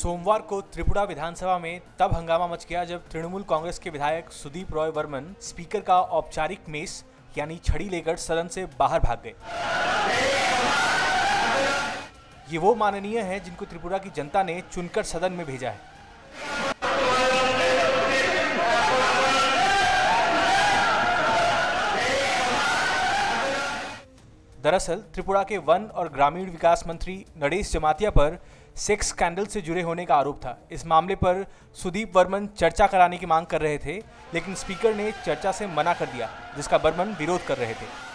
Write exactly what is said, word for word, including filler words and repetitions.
सोमवार को त्रिपुरा विधानसभा में तब हंगामा मच गया जब तृणमूल कांग्रेस के विधायक सुदीप रॉय वर्मन स्पीकर का औपचारिक मेस यानी छड़ी लेकर सदन से बाहर भाग गए। ये वो माननीय हैं जिनको त्रिपुरा की जनता ने चुनकर सदन में भेजा है। दरअसल त्रिपुरा के वन और ग्रामीण विकास मंत्री नरेश जमातिया पर सेक्स स्कैंडल से जुड़े होने का आरोप था। इस मामले पर सुदीप वर्मन चर्चा कराने की मांग कर रहे थे, लेकिन स्पीकर ने चर्चा से मना कर दिया, जिसका वर्मन विरोध कर रहे थे।